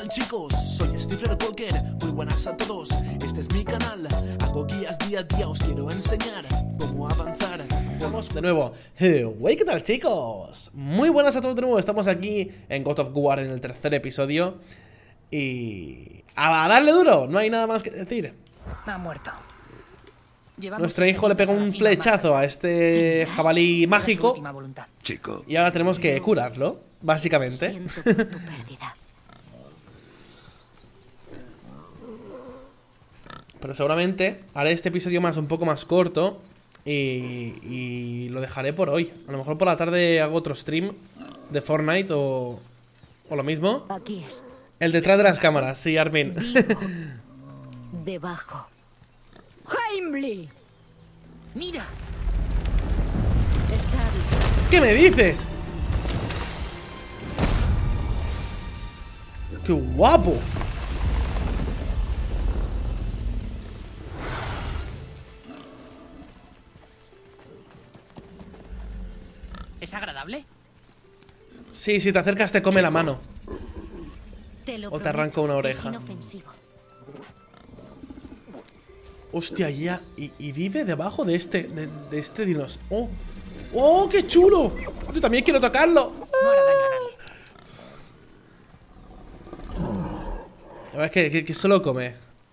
tal, chicos? Soy Stephen Walker, muy buenas a todos. Este es mi canal, hago guías día a día. Os quiero enseñar cómo avanzar. Vamos de nuevo. ¿Qué tal, chicos? Muy buenas a todos de nuevo. Estamos aquí en God of War en el tercer episodio. Y... ¡a darle duro! No hay nada más que decir. Ha muerto. Nuestro hijo le pegó un flechazo a este jabalí mágico. Chico. Y ahora tenemos que curarlo, básicamente. Siento por tu pérdida. Pero seguramente haré este episodio un poco más corto. Y lo dejaré por hoy. A lo mejor por la tarde hago otro stream de Fortnite o lo mismo. Aquí es. El detrás de las cámaras, sí, Armin. Vivo. Debajo. ¡Heimli! ¡Mira! Está vivo. ¿Qué me dices? ¡Qué guapo! ¿Es agradable? Sí, si te acercas te come la mano. Te lo O te prometo, arranca una es oreja. inofensivo. Hostia, ya. Y vive debajo de este dinosaurio. ¡Oh, qué chulo! Yo también quiero tocarlo. No hará daño a nadie. A ver, que solo come.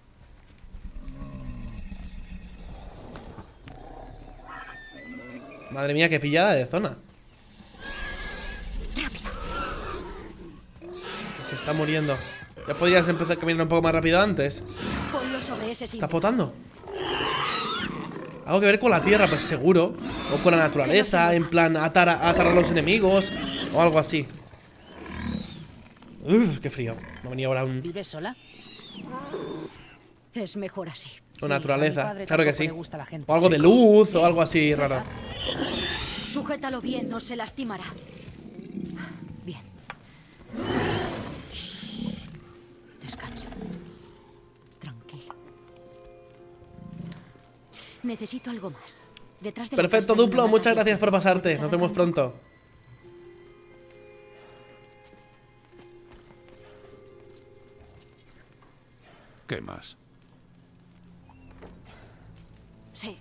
Madre mía, qué pillada de zona. Se está muriendo. Ya podrías empezar a caminar un poco más rápido antes. Ponlo sobre ese Está símbolo. potando. Algo que ver con la tierra, pues seguro. O con la naturaleza, en plan atar a los enemigos. O algo así. Uf, qué frío. Me venía ahora ¿Vives sola? Es mejor así. o Sí, naturaleza, a mi padre claro que tampoco sí. le gusta la gente. O algo de luz o algo así raro. Sujétalo bien, no se lastimará. Bien. Descansa. Tranquilo. Necesito algo más. Detrás de la Perfecto, casa hay Duplo, una muchas mata gracias por vieja. pasarte. ¿Puedes Nos vemos agarrarla? pronto. ¿Qué más? Sí.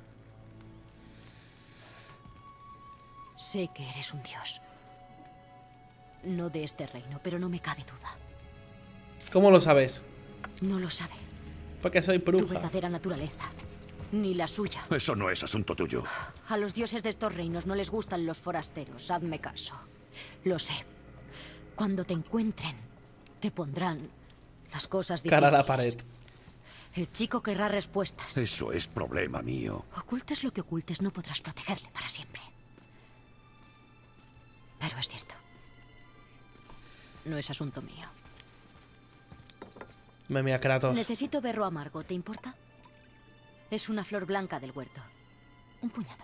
Sé que eres un dios. No de este reino, pero no me cabe duda. ¿Cómo lo sabes? No lo sabe. Porque soy Tu bruja. verdadera naturaleza. Ni la suya. Eso no es asunto tuyo. A los dioses de estos reinos no les gustan los forasteros, hazme caso. Lo sé. Cuando te encuentren, te pondrán las cosas difíciles. Cara a la pared. El chico querrá respuestas. Eso es problema mío. Ocultes lo que ocultes, no podrás protegerle para siempre. Pero es cierto. No es asunto mío. Me mía Kratos. Necesito berro amargo, ¿te importa? Es una flor blanca del huerto. Un puñado.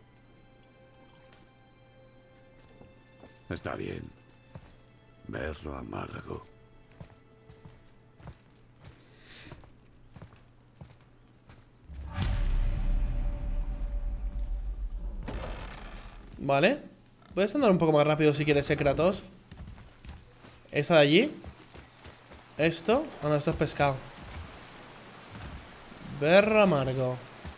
Está bien. Berro amargo. Vale. Puedes andar un poco más rápido si quieres, Kratos. Esa de allí. Esto. Ah, no, esto es pescado. Berro amargo.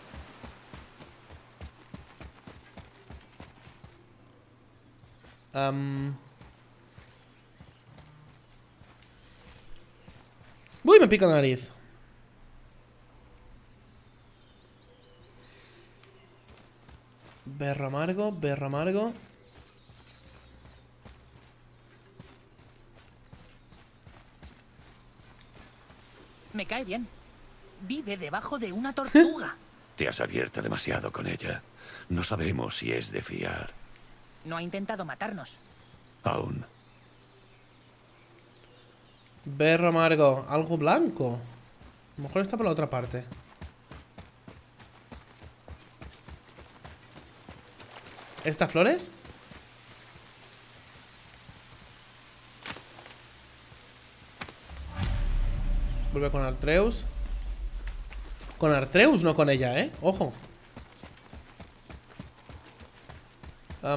Uy, me pica la nariz. Berro amargo, berro amargo. Me cae bien. Vive debajo de una tortuga. Te has abierto demasiado con ella. No sabemos si es de fiar. No ha intentado matarnos. Aún. Berro amargo, algo blanco. A lo mejor está por la otra parte. ¿Estas flores? Vuelve con Atreus. Con Atreus, no con ella, ¿eh? Ojo.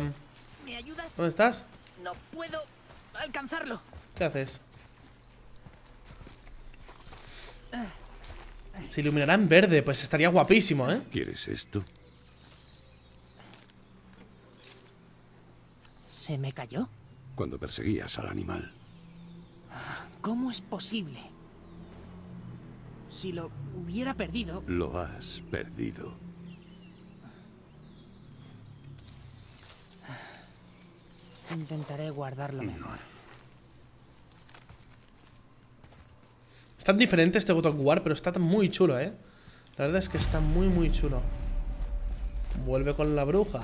¿Me ayudas? ¿Dónde estás? No puedo alcanzarlo. ¿Qué haces? Se iluminará en verde, pues estaría guapísimo, ¿eh? ¿Quieres esto? ¿Se me cayó? Cuando perseguías al animal. ¿Cómo es posible? Si lo hubiera perdido... Lo has perdido. Intentaré guardarlo mejor. Es tan diferente este God of War, pero está muy chulo, ¿eh? La verdad es que está muy, muy chulo. Vuelve con la bruja.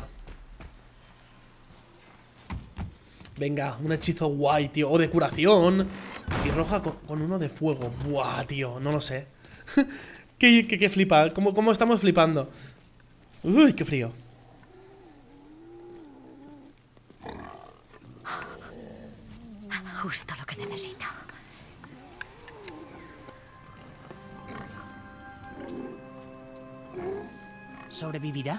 Venga, un hechizo guay, tío. O de curación. Y roja con uno de fuego. Buah, tío, no lo sé. qué flipa. ¿Cómo estamos flipando? Uy, qué frío. Justo lo que necesito. ¿Sobrevivirá?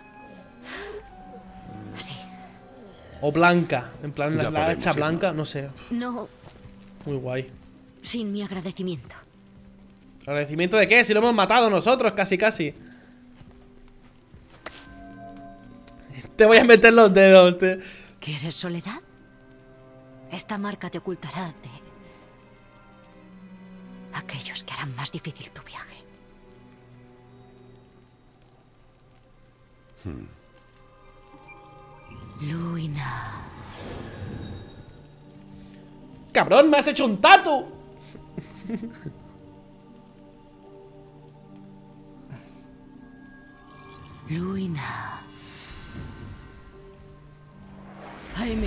Sí. O blanca. En plan, Ya la podemos hacha irnos. blanca, no sé. No Muy guay. sin mi agradecimiento. ¿Agradecimiento de qué? Si lo hemos matado nosotros, casi, casi. Te voy a meter los dedos. ¿Quieres soledad? Esta marca te ocultará de aquellos que harán más difícil tu viaje. Luina. ¡Cabrón, me has hecho un tatu! Luina. Emily.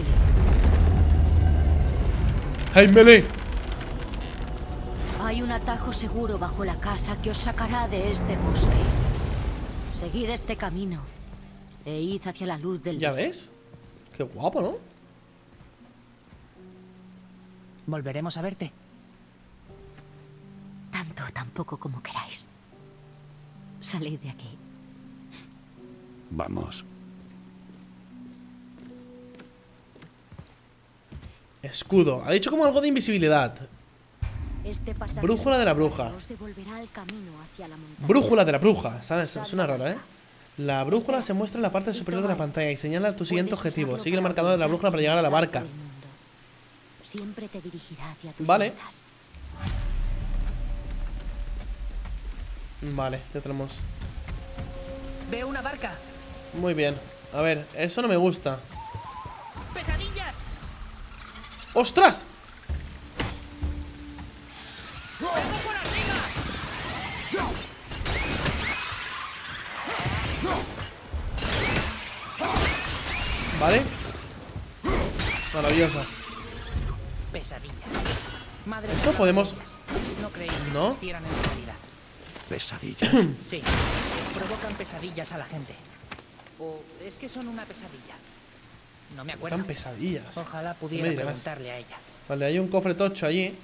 ¡Hey, Melee! Hay un atajo seguro bajo la casa que os sacará de este bosque. Seguid este camino e id hacia la luz del ¿Ya día. ves? Qué guapo, ¿no? ¿Volveremos a verte? Tanto o tan poco como queráis. Salid de aquí. Vamos. Escudo. Ha dicho como algo de invisibilidad. Este pasadizo Brújula de la bruja. os devolverá al camino hacia la montaña. Brújula de la bruja. Suena raro, ¿eh? La brújula se muestra en la parte superior de la pantalla y señala tu siguiente Puedes objetivo. usarlo Sigue el para marcador de la orientarte brújula para llegar a la en barca. del mundo. Siempre te dirigirá hacia tus Vale. metas. Vale, ya tenemos. Veo una barca. Muy bien. A ver, eso no me gusta. ¡Pesadillas! ¡Ostras! ¡Vengo por arriba! Vale. Maravillosa. Pesadillas. Madre Eso mía, podemos- pesadillas. No creí que ¿No? existieran en realidad. Pesadillas. Sí. Provocan pesadillas a la gente. O es que son una pesadilla. No me acuerdo. Eran pesadillas. Ojalá No pudiera me dirás. preguntarle a ella. Vale, hay un cofre tocho allí.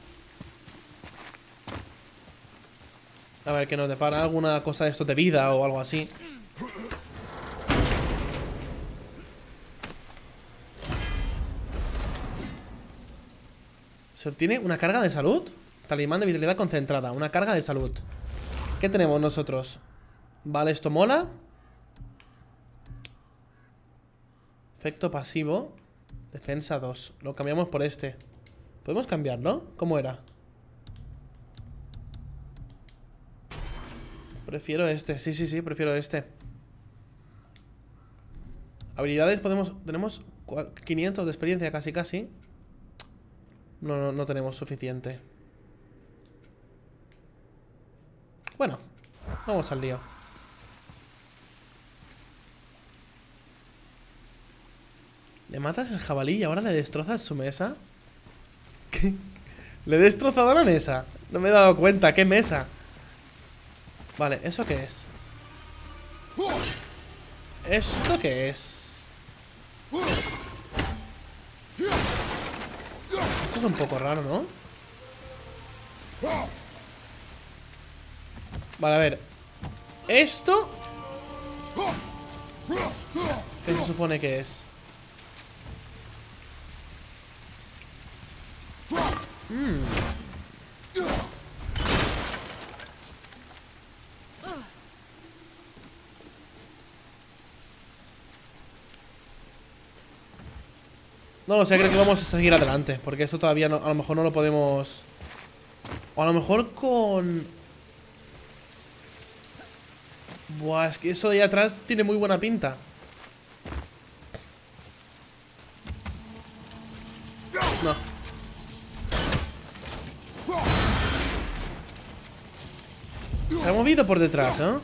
A ver, que nos depara alguna cosa de esto de vida o algo así. Se obtiene una carga de salud. Talismán de vitalidad concentrada. Una carga de salud. ¿Qué tenemos nosotros? Vale, esto mola. Efecto pasivo. Defensa 2. Lo cambiamos por este. ¿Podemos cambiarlo? ¿Cómo era? Prefiero este. Sí, sí, sí, prefiero este. Habilidades podemos... Tenemos 500 de experiencia casi, casi. No tenemos suficiente. Bueno, vamos al lío. ¿Le matas el jabalí y ahora le destrozas su mesa? ¿Qué? ¿Le he destrozado la mesa? No me he dado cuenta, ¿qué mesa? Vale, ¿eso qué es? ¿Esto qué es? Esto es un poco raro, ¿no? Vale, a ver. Esto... ¿Qué se supone que es? No lo sé, creo que vamos a seguir adelante. Porque esto todavía no, a lo mejor no lo podemos... O a lo mejor con... Buah, es que eso de ahí atrás tiene muy buena pinta. No. Se ha movido por detrás, ¿eh?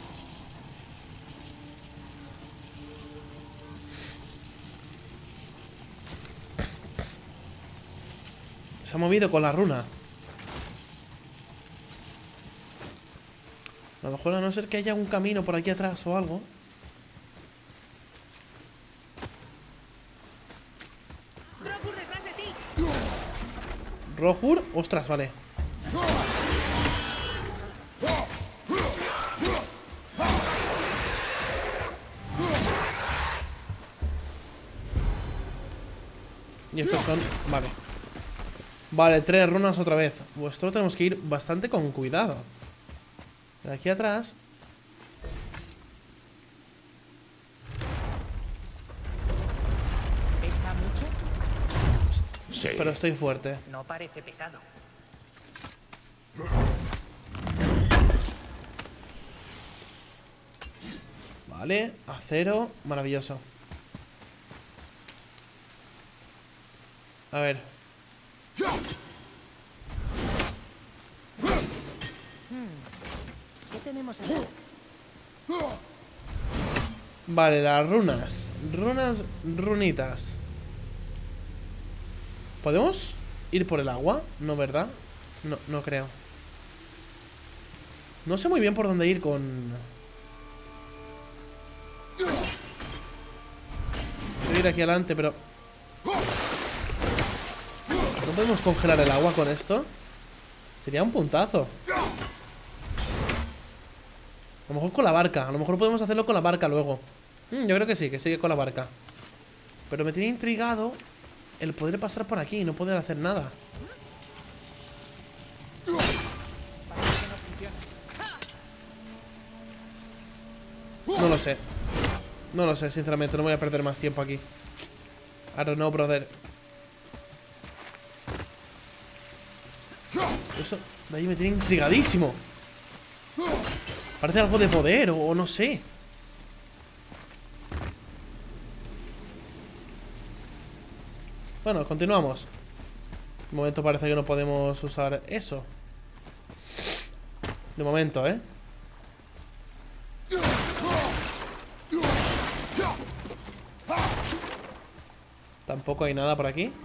Se ha movido con la runa. A lo mejor a no ser que haya un camino por aquí atrás o algo. ¡Rohur detrás de ti! Rohur, ostras, vale. Y estos son... Vale. Vale, 3 runas otra vez. Esto tenemos que ir bastante con cuidado. De aquí atrás. ¿Pesa mucho? Sí. Pero estoy fuerte. No parece pesado. Vale, acero. Maravilloso. A ver. ¿Qué tenemos aquí? Vale, las runas. Runitas. ¿Podemos ir por el agua? No, ¿verdad? No, no creo. No sé muy bien por dónde ir con... Quiero ir aquí adelante, pero... ¿No podemos congelar el agua con esto? Sería un puntazo. A lo mejor con la barca. A lo mejor podemos hacerlo con la barca luego. Yo creo que sigue con la barca. Pero me tiene intrigado el poder pasar por aquí y no poder hacer nada. No lo sé. No lo sé, sinceramente. No voy a perder más tiempo aquí. I don't know, brother. Eso de ahí me tiene intrigadísimo. Parece algo de poder o no sé. Bueno, continuamos. De momento parece que no podemos usar eso. De momento, ¿eh? Tampoco hay nada por aquí.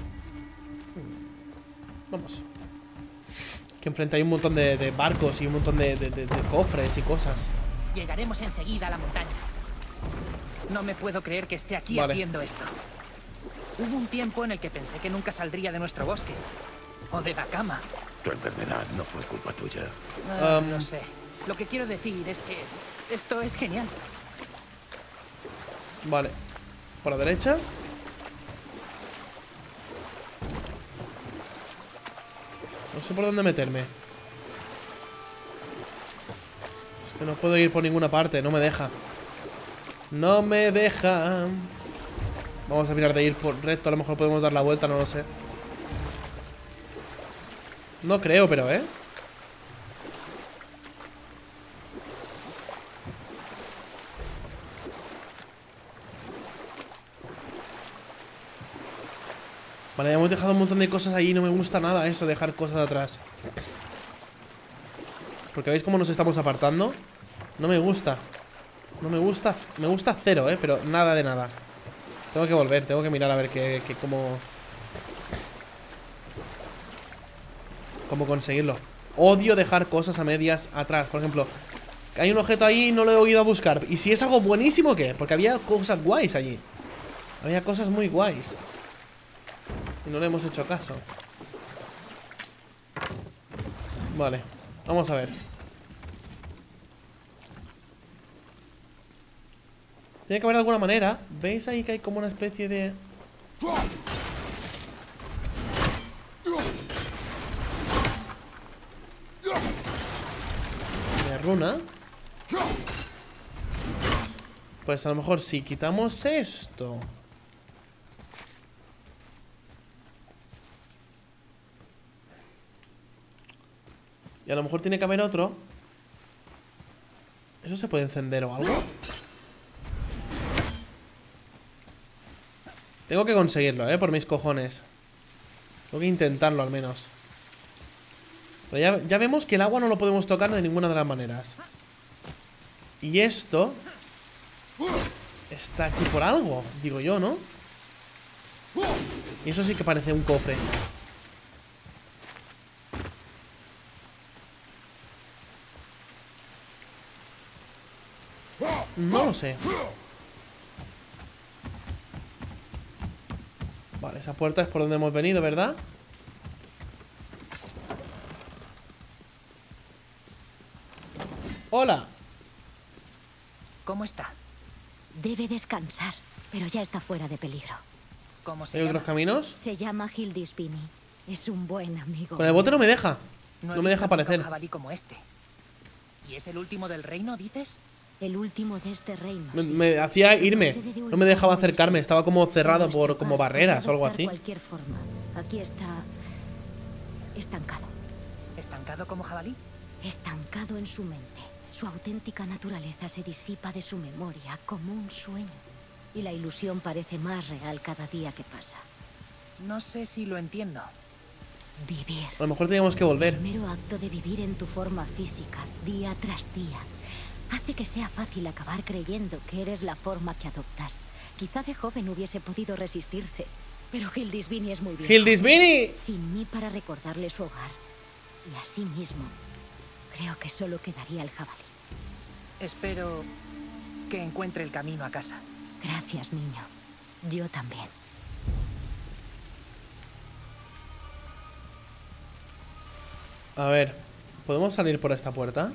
Vamos. Que enfrente hay un montón de barcos y un montón de cofres y cosas. Llegaremos enseguida a la montaña. No me puedo creer que esté aquí haciendo esto. Hubo un tiempo en el que pensé que nunca saldría de nuestro bosque. O de la cama. Tu enfermedad no fue culpa tuya. Lo sé. Lo que quiero decir es que esto es genial. Vale. Por la derecha. No sé por dónde meterme. Es que no puedo ir por ninguna parte. No me deja. No me deja. Vamos a mirar de ir por recto. A lo mejor podemos dar la vuelta, no lo sé. No creo, pero Vale, ya hemos dejado un montón de cosas ahí. No me gusta nada eso, dejar cosas atrás. Porque veis cómo nos estamos apartando. No me gusta. No me gusta. Me gusta cero, pero nada de nada. Tengo que volver, tengo que mirar a ver cómo conseguirlo. Odio dejar cosas a medias atrás. Por ejemplo, hay un objeto ahí y no lo he ido a buscar. ¿Y si es algo buenísimo, qué? Porque había cosas guays allí. Había cosas muy guays y no le hemos hecho caso. Vale, vamos a ver. Tiene que haber alguna manera. ¿Veis ahí que hay como una especie de... runa? Pues a lo mejor si quitamos esto Y a lo mejor tiene que haber otro. ¿Eso se puede encender o algo? Tengo que conseguirlo, por mis cojones. Tengo que intentarlo al menos. Pero ya vemos que el agua no lo podemos tocar de ninguna de las maneras. Y esto está aquí por algo, digo yo, ¿no? Y eso sí que parece un cofre. No lo sé. Vale, esa puerta es por donde hemos venido, ¿verdad? Hola. ¿Cómo está? Debe descansar, pero ya está fuera de peligro. ¿Cómo se ¿Hay llama? otros caminos? Se llama Hildisvini. Es un buen amigo. Con el bote no me deja. No, No me deja aparecer. Un jabalí como este. ¿Y es el último del reino, dices? El último de este reino. Me hacía irme. No me dejaba acercarme. Estaba como cerrado por como barreras o algo así. De cualquier forma, aquí está estancado. ¿Estancado como jabalí? Estancado en su mente. Su auténtica naturaleza se disipa de su memoria como un sueño. Y la ilusión parece más real cada día que pasa. No sé si lo entiendo. Vivir. A lo mejor teníamos que volver. El mero acto de vivir en tu forma física, día tras día, hace que sea fácil acabar creyendo que eres la forma que adoptas. Quizá de joven hubiese podido resistirse, pero Hildisvini es muy viejo. ¡Hildisvini! Sin mí para recordarle su hogar. Y así mismo, creo que solo quedaría el jabalí. Espero que encuentre el camino a casa. Gracias, niño. Yo también. A ver, ¿podemos salir por esta puerta?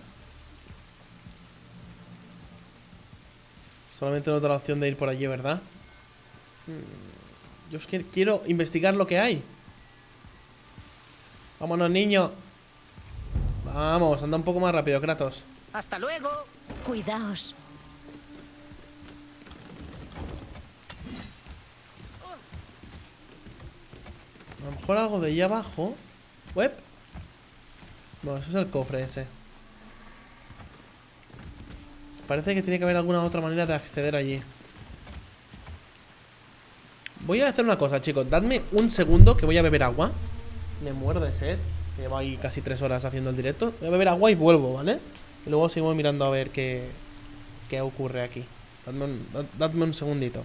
Solamente noto la opción de ir por allí, ¿verdad? Yo es que quiero investigar lo que hay. Vámonos, niño. Vamos, anda un poco más rápido, Kratos. ¡Hasta luego! Cuidaos. A lo mejor algo de allá abajo. ¿Web? Bueno, eso es el cofre ese. Parece que tiene que haber alguna otra manera de acceder allí. Voy a hacer una cosa, chicos. Dadme un segundo que voy a beber agua. Me muero de sed. Llevo ahí casi 3 horas haciendo el directo. Voy a beber agua y vuelvo, ¿vale? Y luego seguimos mirando a ver qué ocurre aquí. Dadme un segundito.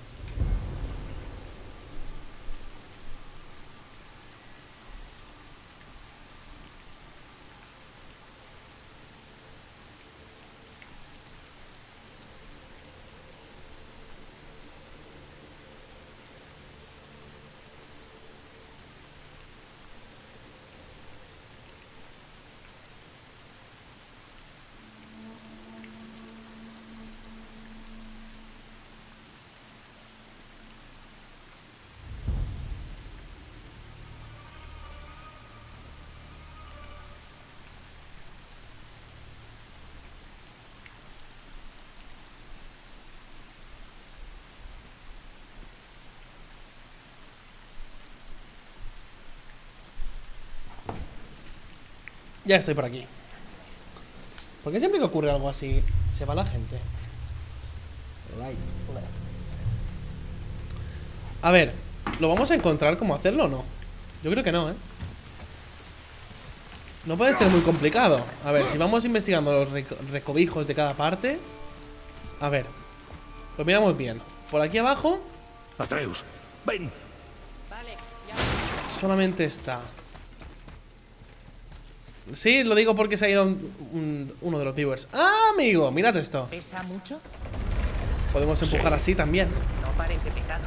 Ya estoy por aquí. ¿Por qué siempre que ocurre algo así se va la gente? Right, left. A ver, ¿lo vamos a encontrar cómo hacerlo o no? Yo creo que no, ¿eh? No puede ser muy complicado. A ver, si vamos investigando los recovijos de cada parte. A ver, lo miramos bien. Por aquí abajo Atreus, ven. Vale, ya. solamente está. Sí, lo digo porque se ha ido uno de los viewers. ¡Ah, amigo! Mirad esto. ¿Pesa mucho? Podemos empujar así también. No parece pesado.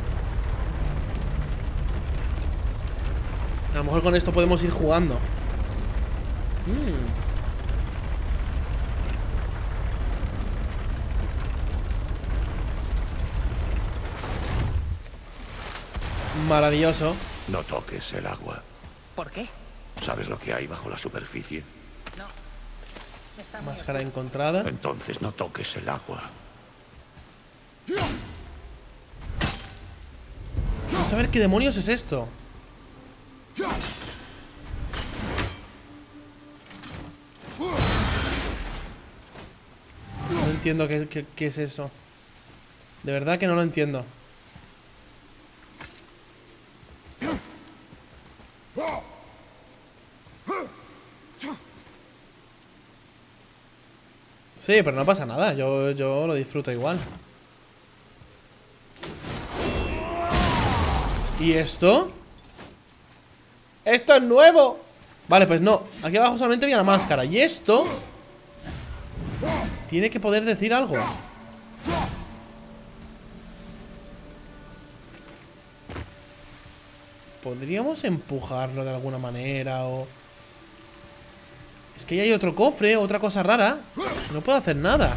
A lo mejor con esto podemos ir jugando. Maravilloso. No toques el agua. ¿Por qué? ¿Sabes lo que hay bajo la superficie? No. Está muy Máscara oscuro. encontrada. Entonces no toques el agua. Vamos a ver qué demonios es esto. entiendo qué es eso. De verdad que no lo entiendo. Sí, pero no pasa nada. Yo lo disfruto igual. ¿Y esto? ¡Esto es nuevo! Vale, pues no. Aquí abajo solamente había la máscara. ¿Y esto? Tiene que poder decir algo. ¿Podríamos empujarlo de alguna manera o...? Es que ahí hay otro cofre, otra cosa rara. No puedo hacer nada.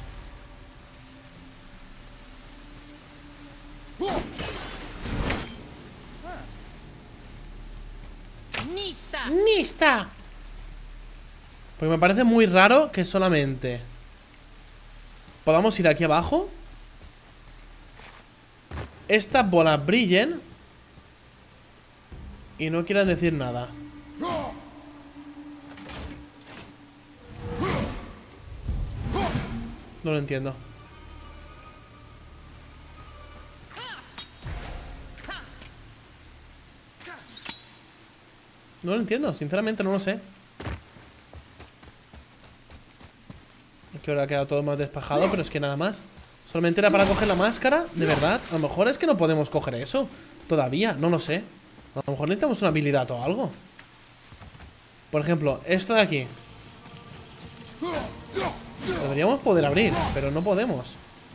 ¡Nista! Porque me parece muy raro que solamente podamos ir aquí abajo, estas bolas brillen y no quieran decir nada. No lo entiendo. No lo entiendo, sinceramente no lo sé. Es que ahora ha quedado todo más despejado, pero es que nada más. Solamente era para coger la máscara, de verdad. A lo mejor es que no podemos coger eso todavía, no lo sé. A lo mejor necesitamos una habilidad o algo. Por ejemplo, esto de aquí deberíamos poder abrir, pero no podemos.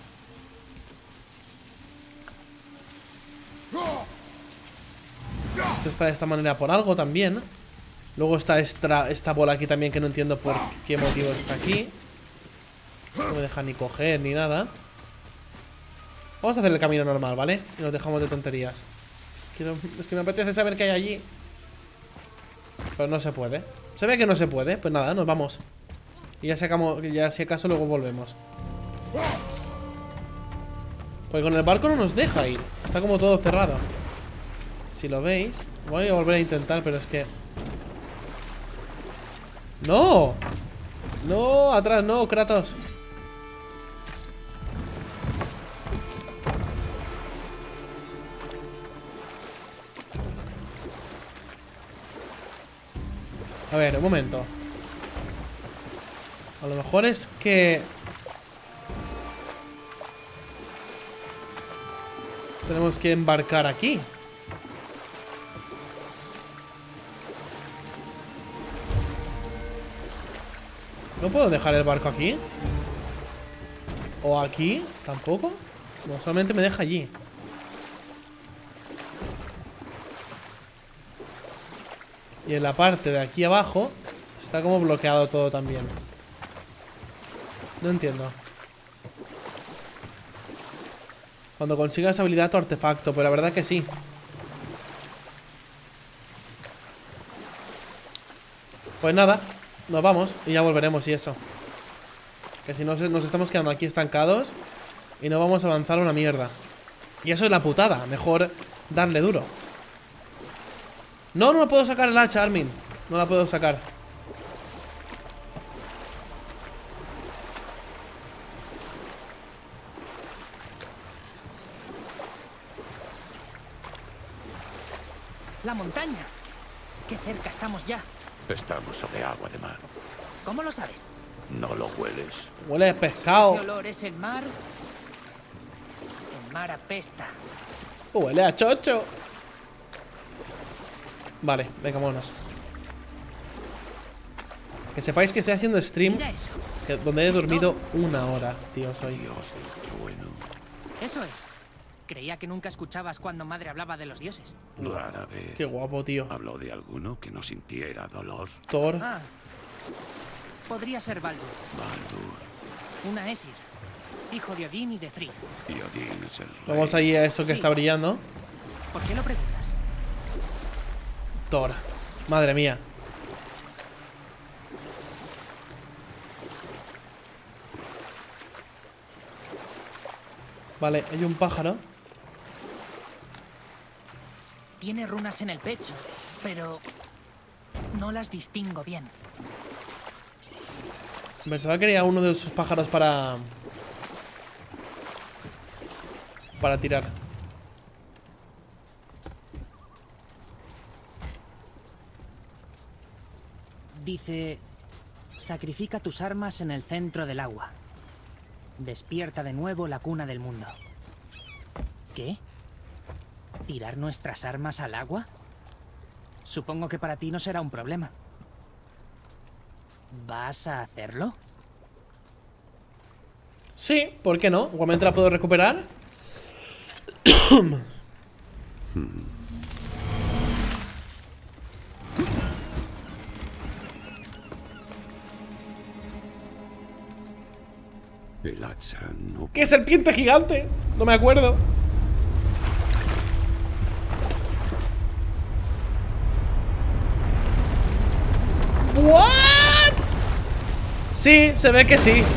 Esto está de esta manera por algo también. Luego está esta bola aquí también, que no entiendo por qué motivo está aquí. No me deja ni coger ni nada. Vamos a hacer el camino normal, ¿vale? Y nos dejamos de tonterías. Es que me apetece saber qué hay allí. Pero no se puede. Se ve que no se puede. Pues nada, nos vamos. Y ya si acaso luego volvemos. Pues con el barco no nos deja ir. Está como todo cerrado. Si lo veis. Voy a volver a intentar, pero es que... ¡No! ¡No! ¡Atrás! ¡No, Kratos! A ver, un momento. A lo mejor es que... tenemos que embarcar aquí. ¿No puedo dejar el barco aquí? ¿O aquí? ¿Tampoco? No, solamente me deja allí. Y en la parte de aquí abajo está como bloqueado todo también. No entiendo. Cuando consigas habilidad tu artefacto, pues la verdad que sí. Pues nada, nos vamos y ya volveremos y eso. Que si no nos estamos quedando aquí estancados y no vamos a avanzar una mierda. Y eso es la putada, mejor darle duro. No, no la puedo sacar el hacha, Armin. No la puedo sacar. La montaña. Qué cerca estamos ya. Estamos sobre agua de mar. ¿Cómo lo sabes? ¿No lo hueles? Huele a pescado. ¿Ese olor es el mar? El mar apesta. Huele a chocho. Vale, venga, vámonos. Que sepáis que estoy haciendo stream Mira eso. donde he dormido 1 hora, tío, soy. Dios del trueno. Eso es. Creía que nunca escuchabas cuando madre hablaba de los dioses. Rara vez. Qué guapo, tío. ¿Habló de alguno que no sintiera dolor? Thor. Ah. Podría ser Baldur. Baldur. Un Aesir. Hijo de Odín y de Frigg. Y Odín es el rey. Vamos ahí a esto que Sí. está brillando. ¿Por qué lo preguntas? Thor. Madre mía. Vale, hay un pájaro. Tiene runas en el pecho, pero no las distingo bien. Pensaba que quería uno de esos pájaros para tirar. Dice: sacrifica tus armas en el centro del agua. Despierta de nuevo la cuna del mundo. ¿Qué? ¿Tirar nuestras armas al agua? Supongo que para ti no será un problema. ¿Vas a hacerlo? Sí, ¿por qué no? Igualmente la puedo recuperar. El hacha no... ¡Qué serpiente gigante! No me acuerdo. ¿What? Sí, se ve que sí.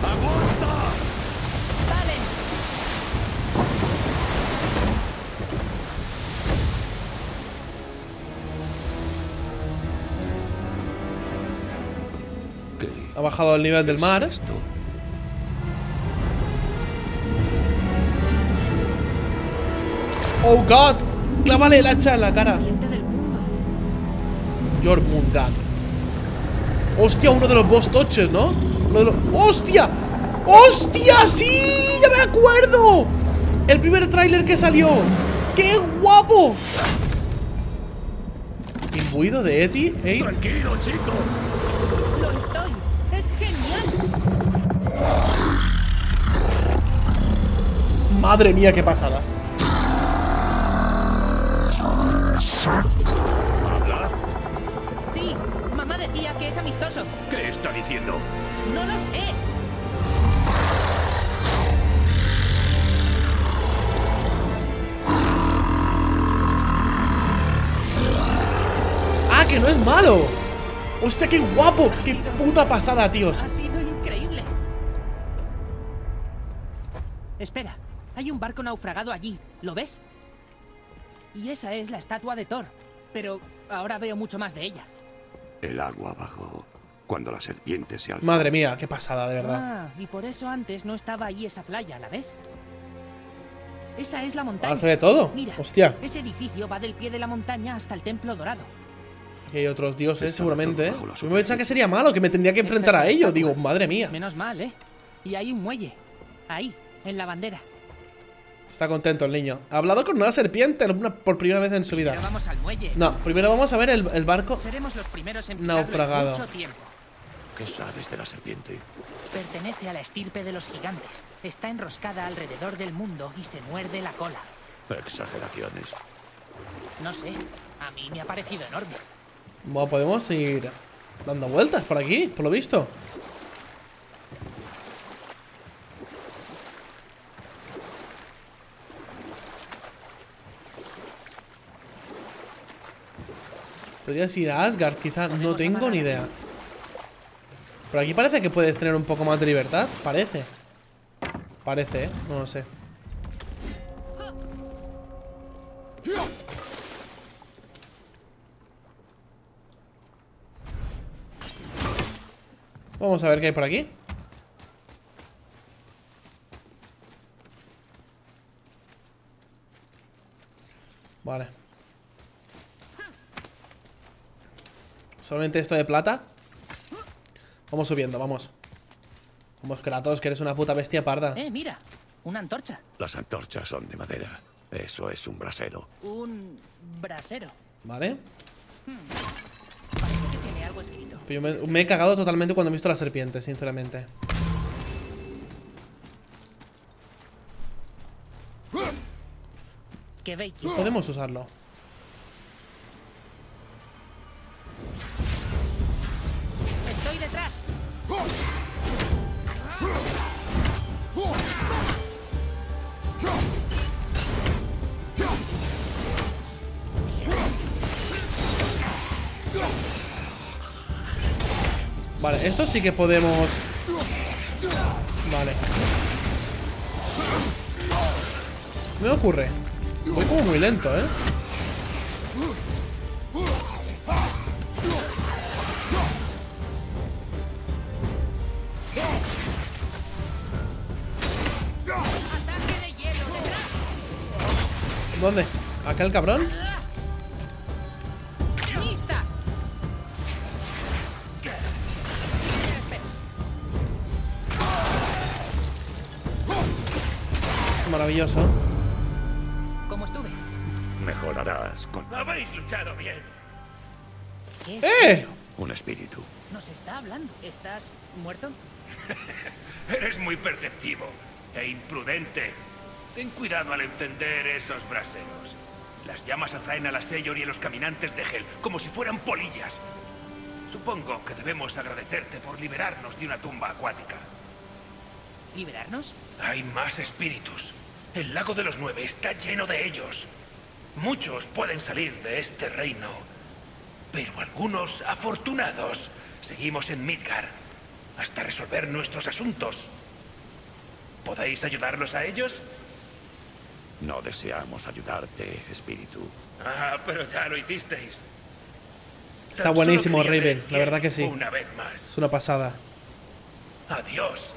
Ha bajado el nivel del mar. Esto. ¡Oh, God! ¡Clávale el hacha en la cara! Jormungand. ¡Hostia! Uno de los boss toches, ¿no? ¡Hostia! ¡Hostia! ¡Sí! ¡Ya me acuerdo! El primer tráiler que salió. ¡Qué guapo! ¿Imbuido de Eti? Tranquilo, chico. ¡Lo estoy! ¡Es genial! Madre mía, qué pasada. ¿Habla? Sí, mamá decía que es amistoso. ¿Qué está diciendo? No lo sé. ¡Ah, que no es malo! ¡Hostia, qué guapo! ¡Qué puta pasada, tíos! Ha sido increíble. Espera, hay un barco naufragado allí. ¿Lo ves? Y esa es la estatua de Thor. Pero ahora veo mucho más de ella. El agua bajó cuando la serpiente se alzó. Madre mía, qué pasada, de verdad. Ah, y por eso antes no estaba ahí esa playa, ¿la ves? Esa es la montaña. Ahora se ve todo. Mira, Hostia. ese edificio va del pie de la montaña hasta el templo dorado. Y hay otros dioses, Estaba seguramente, todo bajo la Yo me pensaba que superficie. sería malo, que me tendría que Esta enfrentar es a la ellos. estatua. Digo, madre mía. Menos mal, ¿eh? Y hay un muelle. Ahí, en la bandera. Está contento el niño. Ha hablado con una serpiente por primera vez en su vida. Pero vamos al muelle. No, primero vamos a ver el barco. Seremos los primeros en pisarlo en Naufragado. mucho tiempo. ¿Qué sabes de la serpiente? Pertenece a la estirpe de los gigantes. Está enroscada alrededor del mundo y se muerde la cola. Exageraciones. No sé, a mí me ha parecido enorme. Bueno, podemos ir dando vueltas por aquí, por lo visto. Podrías ir a Asgard, quizá. No Podemos tengo ni idea. amarrar. Por aquí parece que puedes tener un poco más de libertad. Parece. Parece, ¿eh? No lo sé. Vamos a ver qué hay por aquí. Vale. Solamente esto de plata. Vamos subiendo, vamos. Vamos, Kratos, que eres una puta bestia parda. Mira, una antorcha. Las antorchas son de madera. Eso es un brasero. Un brasero. Vale. Parece que tiene algo escrito. Pero yo me he cagado totalmente cuando he visto la serpiente, sinceramente. ¿Qué veis? Podemos usarlo. Estoy detrás. Vale, esto sí que podemos. Vale. ¿Qué me ocurre? Voy como muy lento, ¿eh? ¿Dónde? ¿Acá el cabrón? ¡Lista! Maravilloso. ¿Cómo estuve? Mejorarás con Habéis luchado bien. ¿Qué es ¡Eh! eso? un espíritu. Nos está hablando. ¿Estás muerto? Eres muy perceptivo e imprudente. Ten cuidado al encender esos braseros. Las llamas atraen a la Seyor y a los caminantes de Hel como si fueran polillas. Supongo que debemos agradecerte por liberarnos de una tumba acuática. ¿Liberarnos? Hay más espíritus. El lago de los 9 está lleno de ellos. Muchos pueden salir de este reino, pero algunos, afortunados, seguimos en Midgar hasta resolver nuestros asuntos. ¿Podéis ayudarlos a ellos? No deseamos ayudarte, espíritu. Ah, pero ya lo hicisteis. Está Tan buenísimo, solo quería Raven, ver la verdad que quién sí. Una vez más. Es una pasada. Adiós.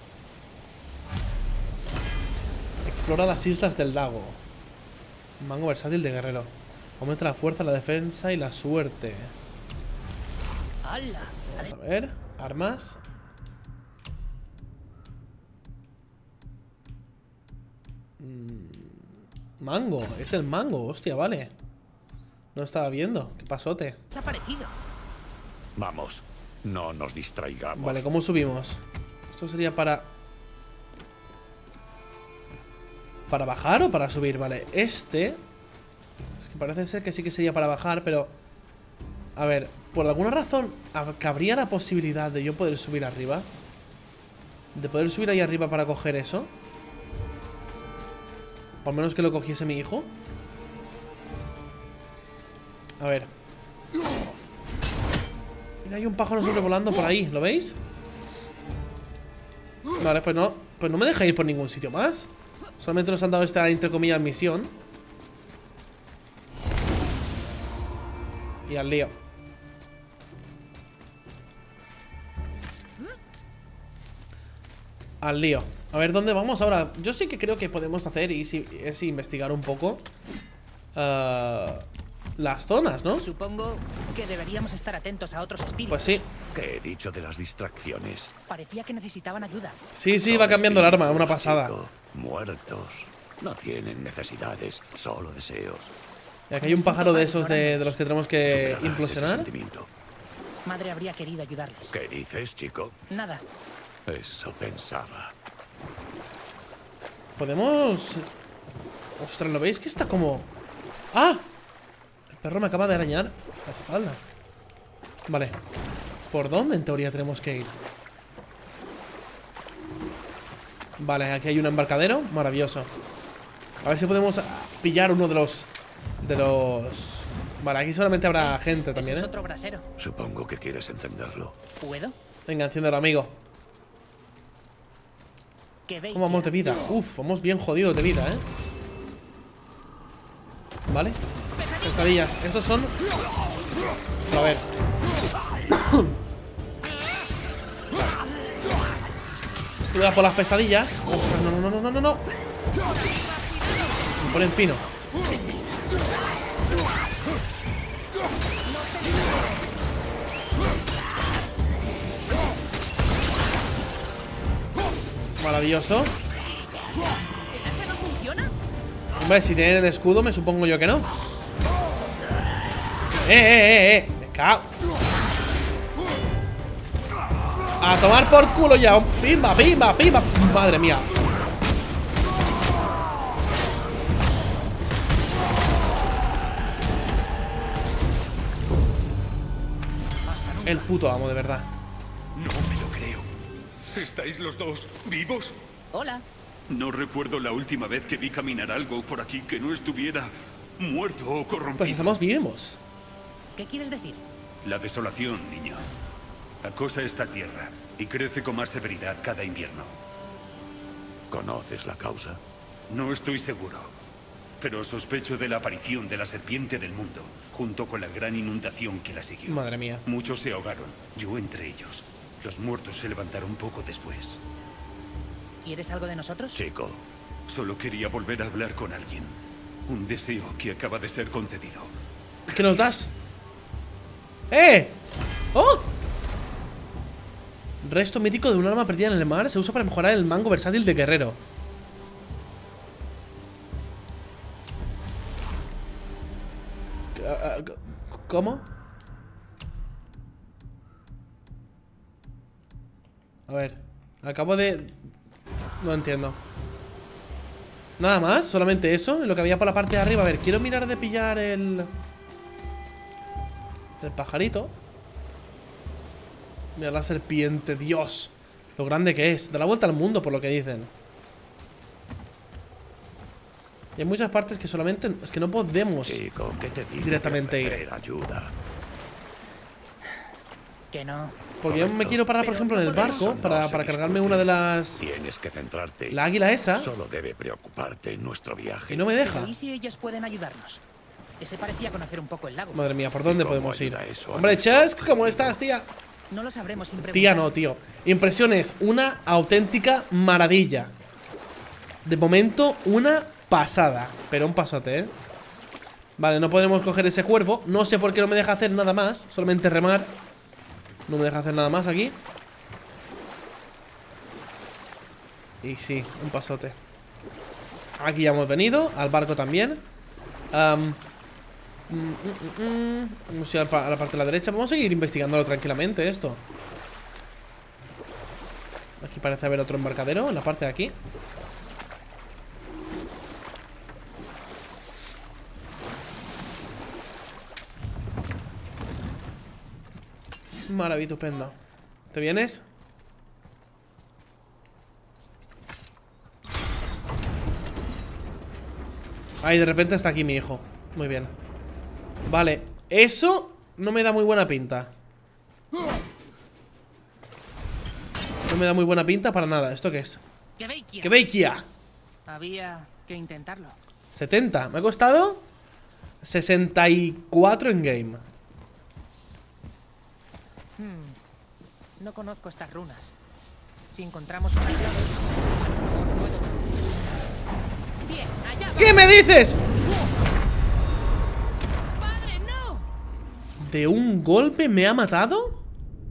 Explora las islas del lago. Mango versátil de guerrero. Aumenta la fuerza, la defensa y la suerte. ¡Hala! Vamos a ver. Armas. Mango. Es el mango. Hostia, vale. No estaba viendo. ¿Qué pasote? Desaparecido. Vamos, no nos distraigamos. Vale, ¿cómo subimos? Esto sería para... ¿Para bajar o para subir? Vale, este... Es que parece ser que sí que sería para bajar, pero... A ver, por alguna razón ¿cabría la posibilidad de yo poder subir arriba? ¿De poder subir ahí arriba para coger eso? O al menos que lo cogiese mi hijo. A ver. Mira, hay un pájaro sobrevolando por ahí, ¿lo veis? Vale, pues no me deja ir por ningún sitio más. Solamente nos han dado esta, entre comillas, misión. Y al lío. Al lío. A ver, ¿dónde vamos ahora? Yo sí que creo que podemos hacer es investigar un poco las zonas, ¿no? Supongo que deberíamos estar atentos a otros espíritus. Pues sí. ¿Qué he dicho de las distracciones? Parecía que necesitaban ayuda. Sí, Son va cambiando el arma, espíritus, una pasada. chico. Muertos. No tienen necesidades, solo deseos. Y aquí hay un pájaro de esos de los que tenemos que Superarás ese implosionar. sentimiento. Madre habría querido ayudarles. ¿Qué dices, chico? Nada. Eso pensaba. Podemos... Ostras, ¿lo veis que está como... ¡Ah! El perro me acaba de arañar la espalda. Vale. ¿Por dónde en teoría tenemos que ir? Vale, aquí hay un embarcadero. Maravilloso. A ver si podemos pillar uno de los... Vale, aquí solamente habrá gente también, Eso ¿eh? es otro brasero. Supongo que quieres encenderlo. ¿Puedo? Venga, enciéndelo, amigo. ¿Qué veis? ¿Cómo vamos de vida? Uf, vamos bien jodidos de vida, ¿eh? Vale. Pesadillas. Esos son... A ver. Cuidado por las pesadillas. Ostras, no. Me ponen fino. Maravilloso. ¿El hacha no funciona? Hombre, si tienen el escudo, me supongo yo que no. Me cago. A tomar por culo ya. Pimba. Madre mía. El puto amo, de verdad. No me lo creo. ¿Estáis los dos vivos? Hola. No recuerdo la última vez que vi caminar algo por aquí que no estuviera muerto o corrompido. Pues estamos vivos. ¿Qué quieres decir? La desolación, niño. Acosa esta tierra y crece con más severidad cada invierno. ¿Conoces la causa? No estoy seguro, pero sospecho de la aparición de la serpiente del mundo, junto con la gran inundación que la siguió. Madre mía. Muchos se ahogaron, yo entre ellos. Los muertos se levantaron poco después. ¿Quieres algo de nosotros? Chico, Solo quería volver a hablar con alguien. Un deseo que acaba de ser concedido. ¿Qué nos das? ¡Eh! ¡Oh! Resto mítico de un arma perdida en el mar. Se usa para mejorar el mango versátil de guerrero. ¿Cómo? A ver, acabo de... No entiendo. Nada más, solamente eso. Lo que había por la parte de arriba. A ver, quiero mirar de pillar el pajarito. Mira la serpiente, Dios. Lo grande que es. Da la vuelta al mundo, por lo que dicen. Y hay muchas partes que solamente... Es que no podemos Chico, ¿qué te digo directamente de ir. ofrecer ayuda? Que no. Porque yo me quiero parar, por ejemplo, en el barco para cargarme una de las... Tienes que centrarte. La águila esa. Solo debe preocuparte en nuestro viaje. Y no me deja. Pero ¿y si ellos pueden ayudarnos? Ese parecía conocer un poco el lago. Madre mía, ¿por dónde ¿Y cómo podemos ir? ayuda eso a Hombre, nuestro Chas, ¿cómo estás, tía? No lo sabremos sin preguntar. Tía, no, tío. Impresiones, una auténtica maravilla. De momento, una pasada. Pero un pasote, ¿eh? Vale, no podemos coger ese cuervo. No sé por qué no me deja hacer nada más. Solamente remar. No me deja hacer nada más aquí. Y sí, un pasote. Aquí ya hemos venido. Al barco también. Vamos a ir a la parte de la derecha. Vamos a seguir investigándolo tranquilamente esto. Aquí parece haber otro embarcadero. En la parte de aquí. Maravilla, estupendo. ¿Te vienes? Ay, de repente está aquí mi hijo. Muy bien. Vale, eso no me da muy buena pinta. No me da muy buena pinta para nada. ¿Esto qué es? ¡Quebeikia! ¡Quebeikia! Había que intentarlo. 70. Me ha costado 64 en game. No conozco estas runas. Si encontramos una clave... Bien, allá va. ¿Qué me dices? ¡Padre, no! ¿De un golpe me ha matado?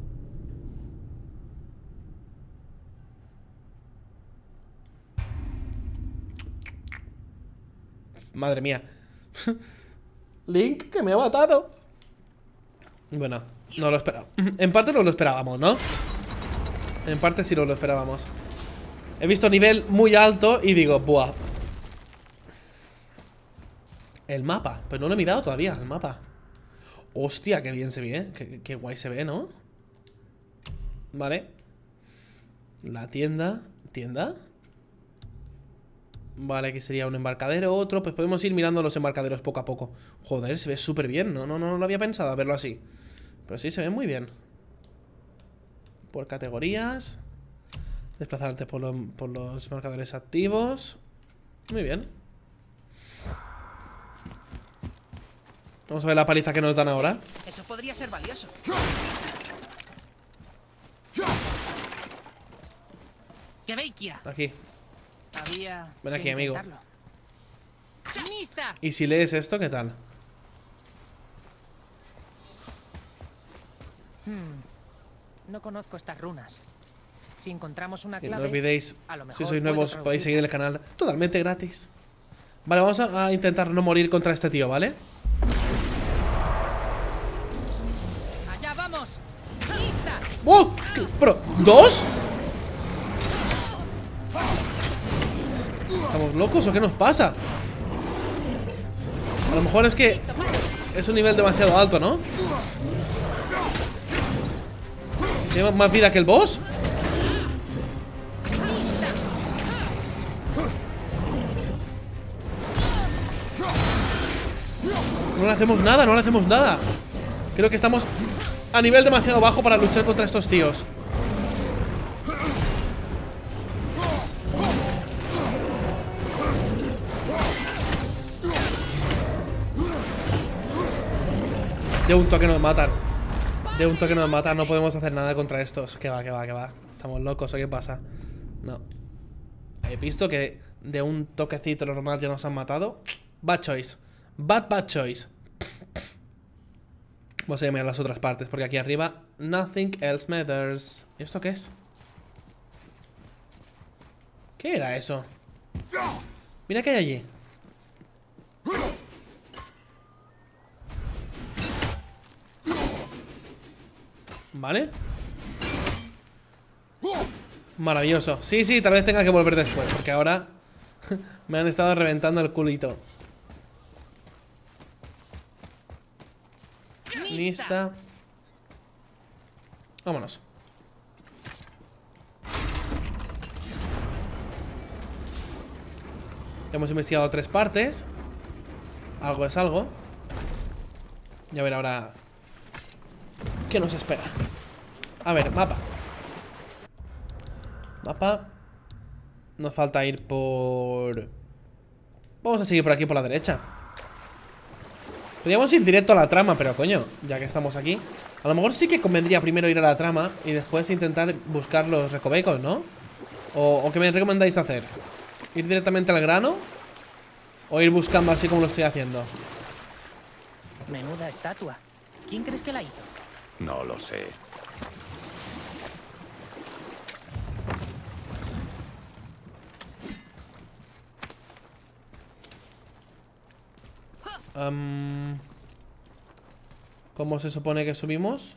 Madre mía. Link, que me ha matado. Bueno, no lo esperaba. En parte no lo esperábamos, ¿no? En parte sí no lo esperábamos. He visto nivel muy alto y digo, buah. El mapa, pero no lo he mirado todavía, el mapa. Hostia, qué bien se ve, ¿eh? Qué guay se ve, ¿no? Vale. La tienda. ¿Tienda? Vale, aquí sería un embarcadero, otro. Pues podemos ir mirando los embarcaderos poco a poco. Joder, se ve súper bien, ¿no? No lo había pensado verlo así. Pero sí, se ve muy bien. Por categorías. Desplazarte por los marcadores activos. Muy bien. Vamos a ver la paliza que nos dan ahora. Eso podría ser valioso. ¡Quebeikia! Aquí. Había Ven aquí, que amigo. intentarlo. ¡Tenista! Y si lees esto, ¿qué tal? No conozco estas runas. Si encontramos una Y clave... no olvidéis, a lo mejor si sois puedo nuevos, podéis seguir el traducirlas. canal totalmente gratis. Vale, vamos a intentar no morir contra este tío, ¿vale? ¡Allá vamos! ¡Tenista! ¡Oh! ¿Qué? ¿Pero? ¿Dos? ¿Estamos locos o qué nos pasa? A lo mejor es que es un nivel demasiado alto, ¿no? ¿Tiene más vida que el boss? No le hacemos nada, no le hacemos nada. Creo que estamos a nivel demasiado bajo para luchar contra estos tíos. De un toque nos matan. De un toque nos matan, no podemos hacer nada contra estos. Que va, que va, que va. Estamos locos, ¿o qué pasa? No. He visto que de un toquecito normal ya nos han matado. Bad choice. Bad choice. Vamos a ir a mirar las otras partes, porque aquí arriba nothing else matters. ¿Y esto qué es? ¿Qué era eso? Mira qué hay allí. Vale. Maravilloso. Sí, sí, tal vez tenga que volver después, porque ahora me han estado reventando el culito. Lista. Vámonos. Hemos investigado 3 partes. Algo es algo. Y a ver ahora ¿qué nos espera? A ver, mapa. Mapa. Nos falta ir por... Vamos a seguir por aquí, por la derecha. Podríamos ir directo a la trama, pero coño, ya que estamos aquí, a lo mejor sí que convendría primero ir a la trama y después intentar buscar los recovecos, ¿no? ¿O qué me recomendáis hacer? ¿Ir directamente al grano? ¿O ir buscando así como lo estoy haciendo? Menuda estatua. ¿Quién crees que la hizo? No lo sé. ¿Cómo se supone que subimos?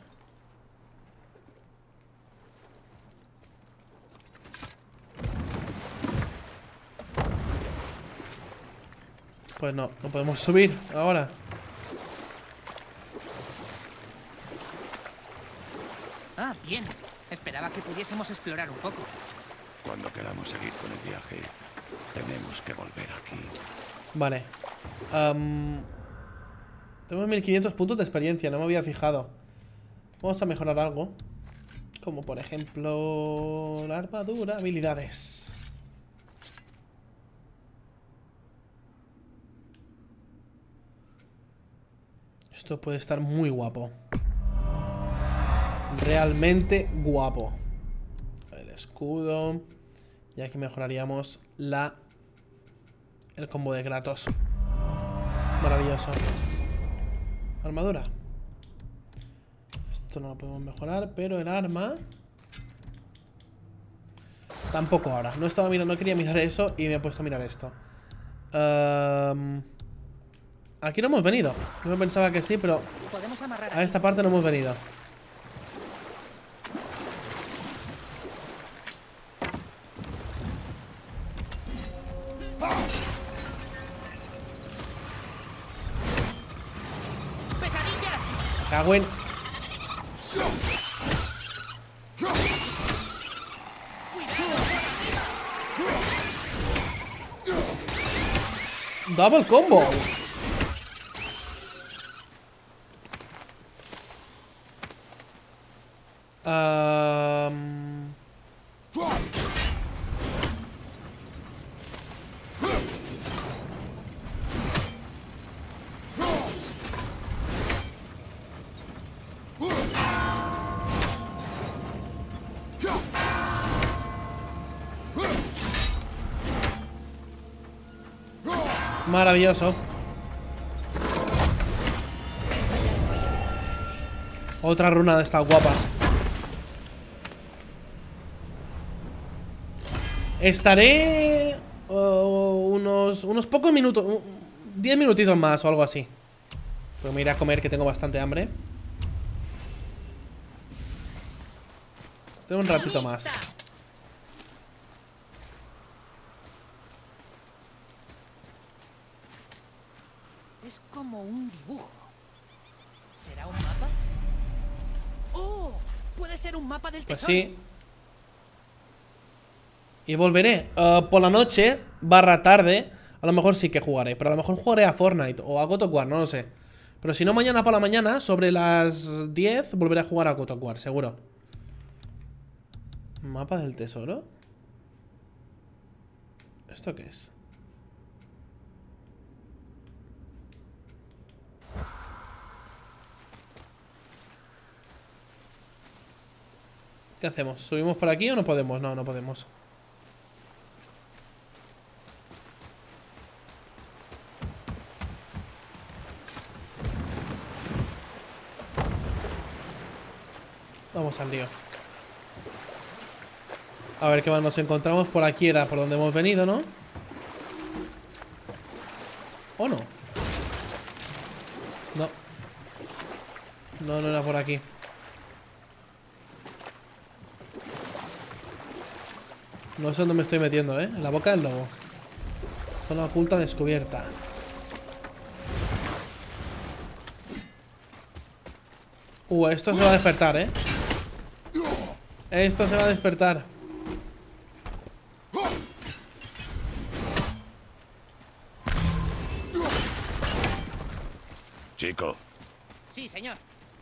Pues no, no podemos subir ahora. Ah, bien. Esperaba que pudiésemos explorar un poco. Cuando queramos seguir con el viaje, tenemos que volver aquí. Vale. Tenemos 1500 puntos de experiencia, no me había fijado. Vamos a mejorar algo. Como por ejemplo la armadura, habilidades. Esto puede estar muy guapo. Realmente guapo. El escudo. Y aquí mejoraríamos el combo de Kratos. Maravilloso. Armadura. Esto no lo podemos mejorar, pero el arma tampoco ahora. No estaba mirando, no quería mirar eso y me he puesto a mirar esto. Aquí no hemos venido. Yo pensaba que sí, pero Podemos amarrar a esta parte no hemos venido. Cago en... Double combo. Maravilloso. Otra runa de estas guapas. Estaré unos pocos minutos, 10 minutitos más o algo así. Pues me iré a comer, que tengo bastante hambre. Estaré un ratito más. Es como un dibujo. ¿Será un mapa? ¡Oh! Puede ser un mapa del Pues tesoro. sí. Y volveré por la noche / tarde. A lo mejor sí que jugaré, pero a lo mejor jugaré a Fortnite o a God of War, no lo sé. Pero si no, mañana por la mañana, sobre las 10, volveré a jugar a God of War, seguro. Mapa del tesoro. ¿Esto qué es? ¿Qué hacemos? ¿Subimos por aquí o no podemos? No, no podemos. Vamos al lío. A ver qué más nos encontramos. Por aquí era por donde hemos venido, ¿no? ¿O no? No. No, no era por aquí. No sé dónde me estoy metiendo, ¿eh? En la boca del lobo. Zona oculta descubierta. Esto se va a despertar, ¿eh? Esto se va a despertar. Chico. Sí, señor.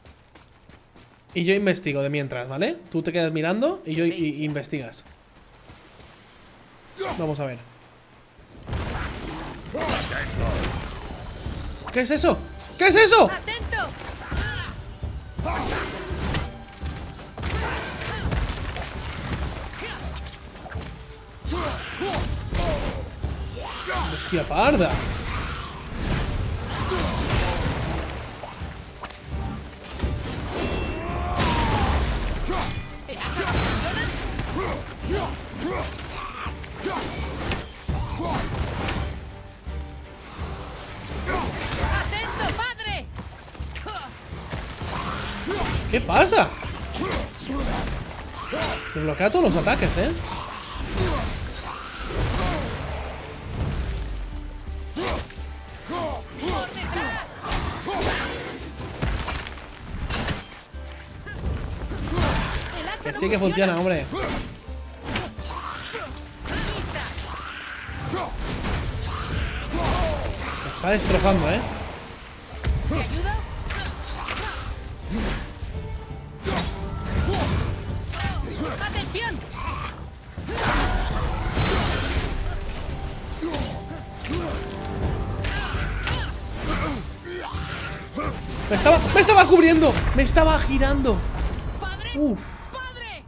Y yo investigo de mientras, ¿vale? Tú te quedas mirando y yo investigas. Vamos a ver. ¿Qué es eso? ¿Qué es eso? ¡Atento! Hostia parda. ¡Atento, padre! ¿Qué pasa? Me bloquea todos los ataques, ¿eh? Que sí que funciona, hombre. Me está destrozando, ¿eh? ¿Te ayudo? ¡Atención! Me estaba cubriendo. Me estaba girando. ¡Padre! Uf. ¡Padre!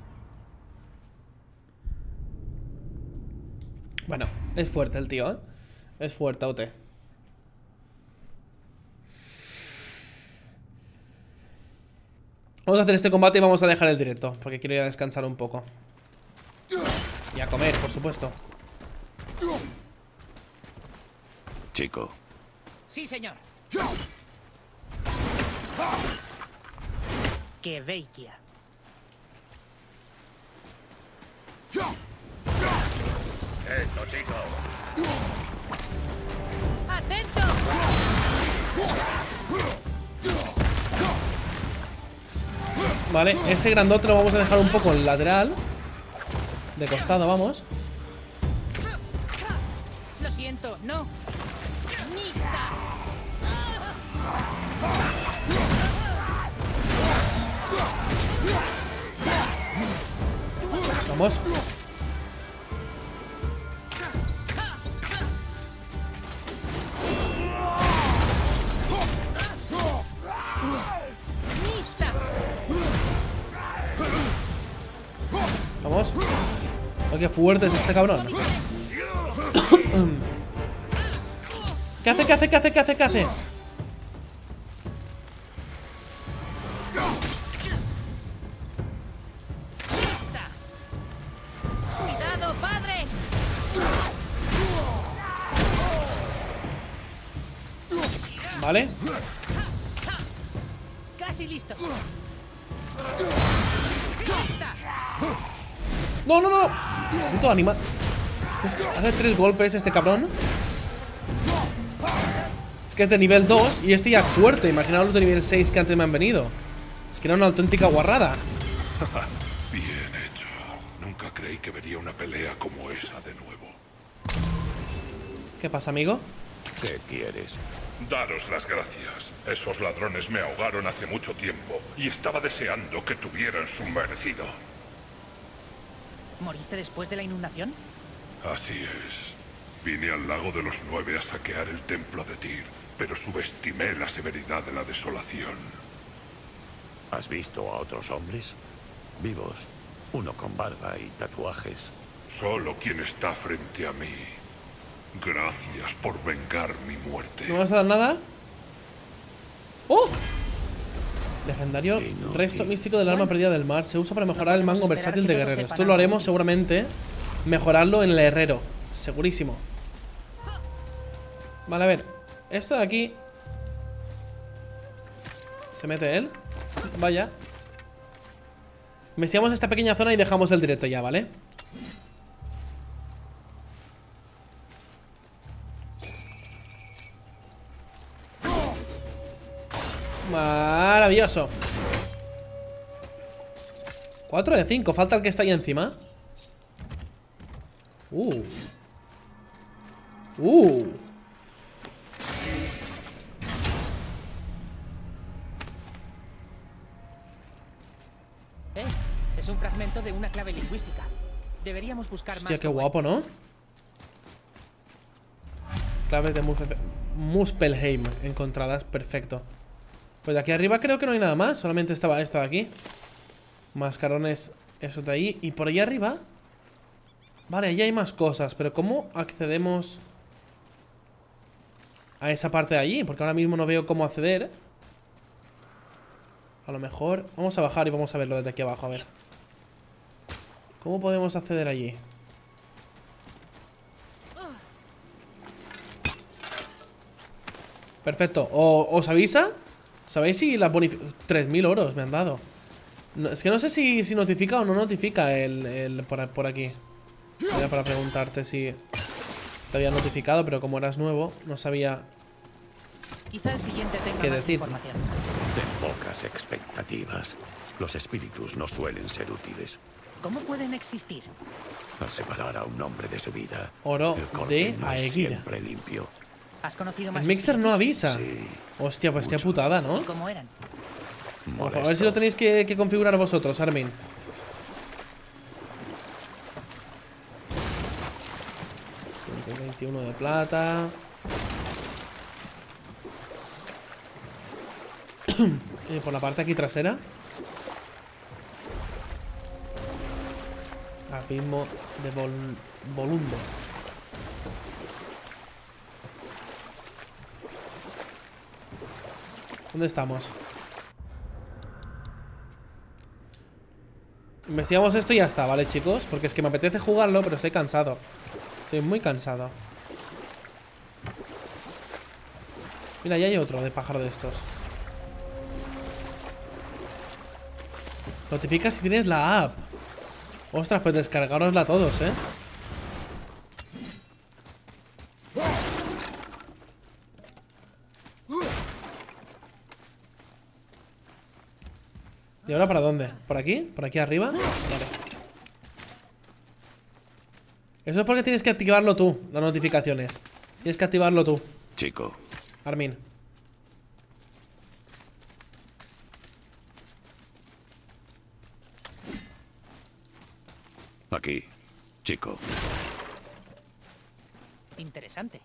Bueno, es fuerte el tío, ¿eh? Es fuerte, Ote. Vamos a hacer este combate y vamos a dejar el directo, porque quiero ir a descansar un poco. Y a comer, por supuesto. Chico. Sí, señor. ¡Qué bella! Esto, chico. ¡Atento! Vale, ese grandote lo vamos a dejar un poco en lateral. De costado, vamos. Lo siento, no. ¡Nista! Vamos. ¡Nista! Vamos. Oh, qué fuerte es este cabrón. ¿Qué hace? ¿Qué hace? ¿Qué hace? ¿Qué hace? ¿Qué hace? ¡Nista! ¡Cuidado, padre! Vale. ¡Casi listo! ¡Nista! No, no, no. Puto animal. Hace 3 golpes este cabrón. Es que es de nivel 2 y este ya es fuerte. Imaginaos los de nivel 6 que antes me han venido. Es que era una auténtica guarrada. Bien hecho. Nunca creí que vería una pelea como esa de nuevo. ¿Qué pasa, amigo? ¿Qué quieres? Daros las gracias. Esos ladrones me ahogaron hace mucho tiempo y estaba deseando que tuvieran su merecido. ¿Moriste después de la inundación? Así es. Vine al lago de los 9 a saquear el templo de Tyr, pero subestimé la severidad de la desolación. ¿Has visto a otros hombres? Vivos. Uno con barba y tatuajes. Solo quien está frente a mí. Gracias por vengar mi muerte. ¿No vas a dar nada? ¡Oh! Legendario, resto místico del arma perdida del mar. Se usa para mejorar el mango versátil de guerrero. Esto lo haremos seguramente. Mejorarlo en el herrero. Segurísimo. Vale, a ver. Esto de aquí. Se mete él. Vaya. Investigamos esta pequeña zona y dejamos el directo ya, ¿vale? Maravilloso. 4 de 5, falta el que está ahí encima. Es un fragmento de una clave lingüística. Deberíamos buscar más. Hostia, qué guapo, ¿no? Claves de Muspelheim encontradas, perfecto. Pues de aquí arriba creo que no hay nada más. Solamente estaba esto de aquí. Mascarones, eso de ahí. Y por ahí arriba. Vale, ahí hay más cosas. Pero ¿cómo accedemos a esa parte de allí? Porque ahora mismo no veo cómo acceder. A lo mejor vamos a bajar y vamos a verlo desde aquí abajo, a ver. ¿Cómo podemos acceder allí? Perfecto. ¿Os avisa? ¿Sabéis si las bonificaciones? 3000 oros me han dado. No, es que no sé si notifica o no notifica por aquí. Era para preguntarte si te había notificado, pero como eras nuevo, no sabía quizá el siguiente tenga qué más decir. información. Ten pocas expectativas. Los espíritus no suelen ser útiles. ¿Cómo pueden existir? Al separar a un hombre de su vida, Oro el corte de no es Aegir. siempre limpio. ¿Has conocido más El Mixer no espíritus? avisa. Sí, Hostia, pues qué mucho. putada, ¿no? ¿Y cómo eran? Ojo, a ver Molesto. si lo tenéis que configurar vosotros, Armin. $21 de plata. Y por la parte aquí trasera. Abismo de Volundo. ¿Dónde estamos? Investigamos esto y ya está, ¿vale, chicos? Porque es que me apetece jugarlo, pero estoy cansado. Estoy muy cansado. Mira, ya hay otro de pájaro de estos. Notifica si tienes la app. Ostras, pues descargarosla todos, ¿eh? ¿Y ahora para dónde? ¿Por aquí? ¿Por aquí arriba? Vale. Eso es porque tienes que activarlo tú, las notificaciones. Tienes que activarlo tú, Chico, Armin. aquí. Chico, Interesante.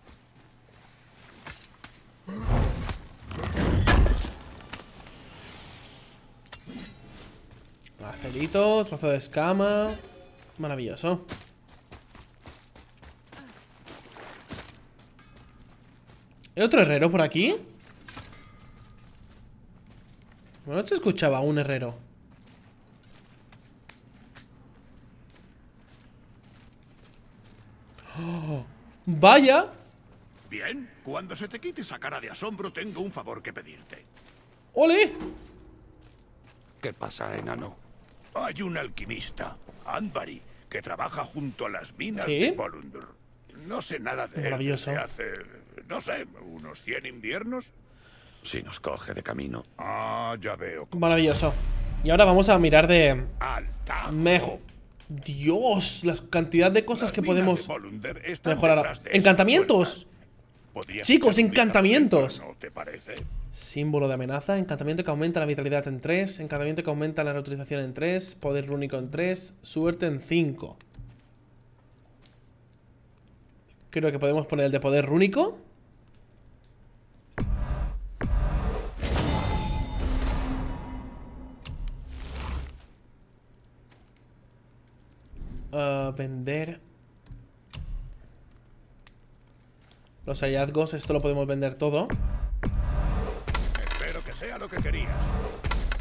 Acerito, trozo de escama. Maravilloso. ¿Hay otro herrero por aquí? Bueno, se escuchaba un herrero. ¡Oh! ¡Vaya! Bien, cuando se te quite esa cara de asombro, tengo un favor que pedirte. ¡Ole! ¿qué pasa, enano? Hay un alquimista, Andvari, que trabaja junto a las minas ¿Sí? de Volundur. No sé nada de él Maravilloso. desde hace, no sé, unos 100 inviernos. Si nos coge de camino. Ah, ya veo. Maravilloso. Y ahora vamos a mirar de... Alta. Mejor. Dios, la cantidad de cosas que podemos mejorar. mejorar. ¡Encantamientos! Chicos, encantamientos. ¿No te parece? Símbolo de amenaza, encantamiento que aumenta la vitalidad en 3, encantamiento que aumenta la reutilización en 3, poder rúnico en 3, suerte en 5. Creo que podemos poner el de poder rúnico. Vender. Los hallazgos, esto lo podemos vender todo. Espero que sea lo que querías.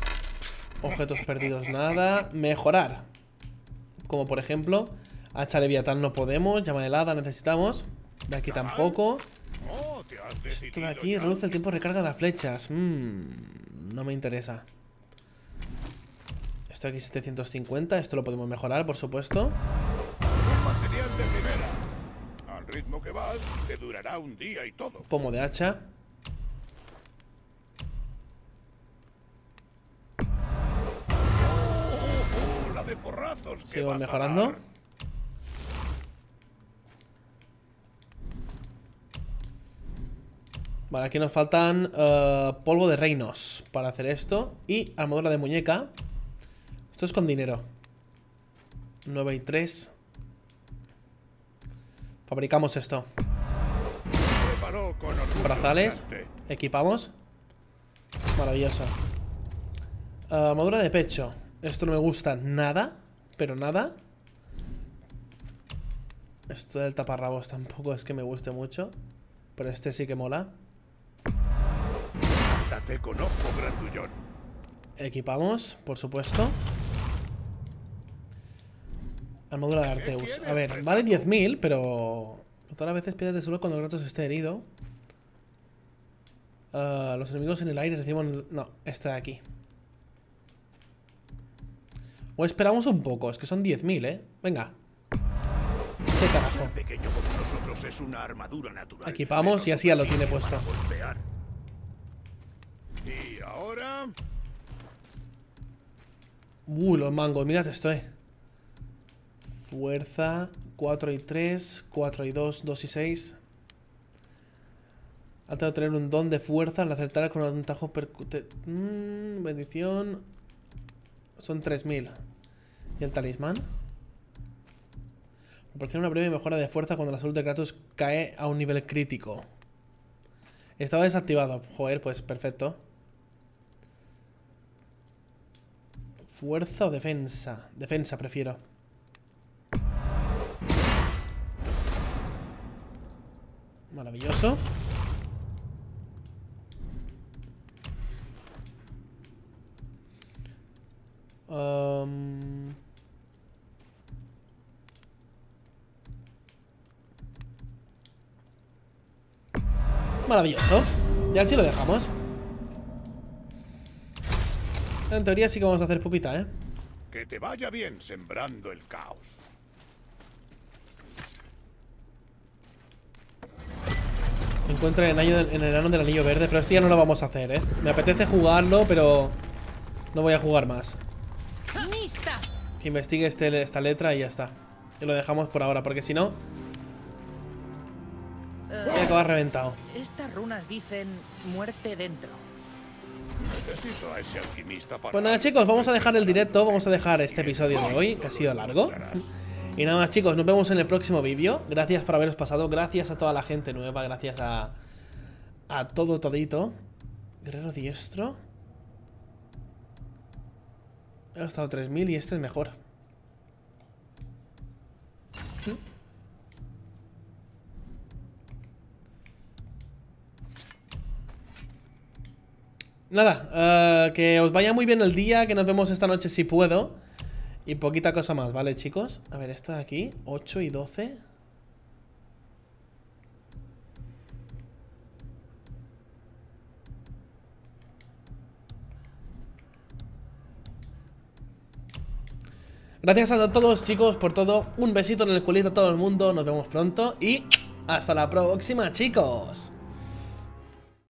Objetos perdidos, nada. Mejorar. Como por ejemplo, hacha leviatán no podemos. Llama helada necesitamos. De aquí tampoco. Esto de aquí reduce el tiempo de recarga de las flechas. No me interesa. Esto de aquí 750. Esto lo podemos mejorar, por supuesto. Material de primera. Al ritmo que vas, te durará un día y todo. Pomo de hacha. La de porrazos. Sigo mejorando. Vale, aquí nos faltan polvo de reinos para hacer esto. Y armadura de muñeca. Esto es con dinero. 9 y 3. Fabricamos esto. Brazales. Equipamos. Maravilloso. Armadura de pecho. Esto no me gusta nada. Pero nada. Esto del taparrabos tampoco es que me guste mucho. Pero este sí que mola. Date con ojo, grandullón. Equipamos, por supuesto. Armadura de Arteus. A ver, vale 10.000, pero todas las veces pierdes de salud cuando Kratos esté herido. Los enemigos en el aire reciben... No, este de aquí. O esperamos un poco, es que son 10.000, ¿eh? Venga. ¿Qué carajo? Pequeño como nosotros es una armadura natural. Equipamos y así ya lo tiene puesto. Y ahora... Los mangos, mirad esto, Fuerza, 4 y 3, 4 y 2, 2 y 6. Alta de tener un don de fuerza al acertar con un tajo percute. Bendición. Son 3.000. ¿Y el talismán? Proporciona una breve mejora de fuerza cuando la salud de Kratos cae a un nivel crítico. Estaba desactivado. Joder, pues perfecto. ¿Fuerza o defensa? Defensa prefiero. Maravilloso. Maravilloso. Y así lo dejamos. En teoría sí que vamos a hacer pupita, Que te vaya bien sembrando el caos. Encuentra el enano del anillo verde. Pero esto ya no lo vamos a hacer, Me apetece jugarlo, pero no voy a jugar más. Que investigue esta letra y ya está. Y lo dejamos por ahora, porque si no voy a acabar reventado. Estas runas dicen muerte dentro. Necesito a ese alquimista para... Pues nada, chicos, vamos a dejar el directo. Vamos a dejar este episodio de hoy, que ha sido largo. Y nada más, chicos, nos vemos en el próximo vídeo. Gracias por haberos pasado. Gracias a toda la gente nueva. Gracias a todito. Guerrero diestro. He gastado 3.000 y este es mejor. Nada, que os vaya muy bien el día. Que nos vemos esta noche si puedo. Y poquita cosa más, ¿vale, chicos? A ver, esta de aquí, 8 y 12. Gracias a todos, chicos, por todo. Un besito en el culito a todo el mundo. Nos vemos pronto y hasta la próxima, chicos.